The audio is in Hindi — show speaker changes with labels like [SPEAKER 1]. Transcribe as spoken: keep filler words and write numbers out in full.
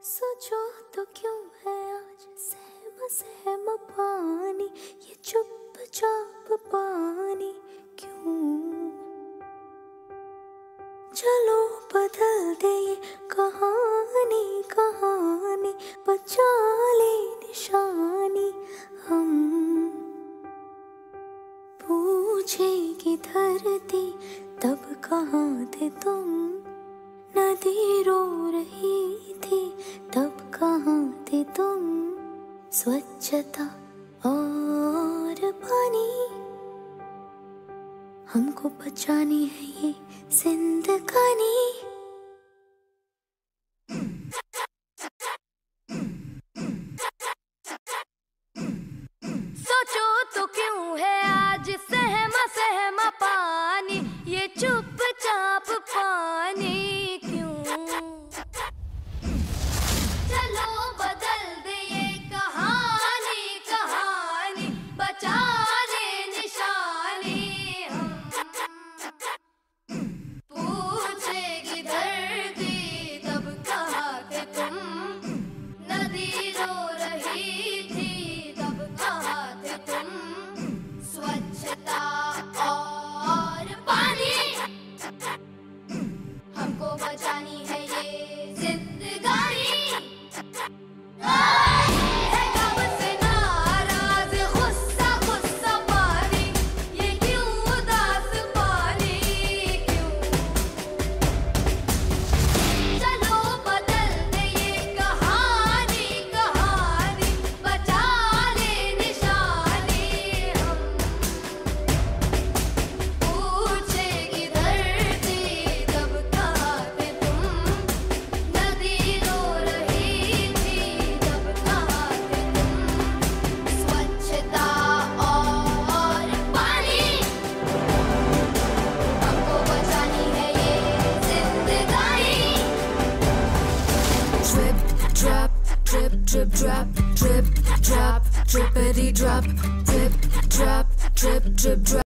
[SPEAKER 1] सोचो तो क्यों है आज सहम सहम पानी, ये चुपचाप पानी क्यों? चलो बदल दे ये कहानी कहानी, बचा ले निशानी हम। पूछेगी धरती तब कहाँ थे तुम, नदी रो रही थी तब कहाँ थे तुम। स्वच्छता और पानी हमको बचानी है ये जिंदगानी।
[SPEAKER 2] सोचो तो क्यों है आज सहमा सहमा पानी, ये चुपचाप पानी क्यों? चलो बदल दे ये कहानी कहानी, बचा ले निशानी हम। पूछेगी धरती तब कहाँ थे तुम, नदी रो रही थी तब कहाँ थे तुम। स्वच्छता और पानी हमको बचानी है ये जिंदगानी। है कब से नाराज गुस्सा गुस्सा पानी, ये क्यों उदास पानी क्यों? चलो बदल दे ये कहानी कहानी, बचा ले निशानी हम। पूछेगी धरती तब कहाँ थे तुम, नदी रो रही थी तब कहाँ थे तुम। स्वच्छता और पानी हमको बचानी है ये जिंदगानी।
[SPEAKER 3] Drip, drop, drip, drip, drop, drip, drop, drippity drop, drip, drop, drip, drip, drop.